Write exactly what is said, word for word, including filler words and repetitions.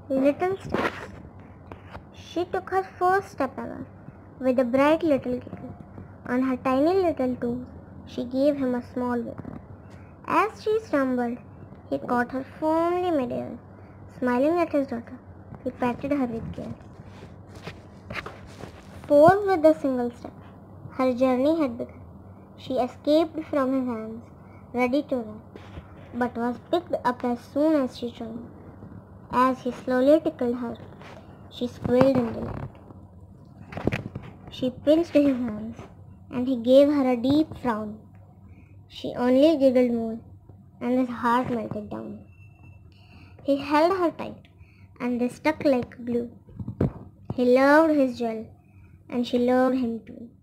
Little steps. She took her first step ever, with a bright little giggle. On her tiny little toes, she gave him a small wiggle. As she stumbled, he caught her firmly mid-air. Smiling at his daughter, he patted her with care. Forth with a single step, her journey had begun. She escaped from his hands, ready to run, but was picked up as soon as she turned. As he slowly tickled her, she squealed in delight. She pinched his hands, and he gave her a deep frown. She only giggled more, and his heart melted down. He held her tight, and they stuck like glue. He loved his jewel, and she loved him too.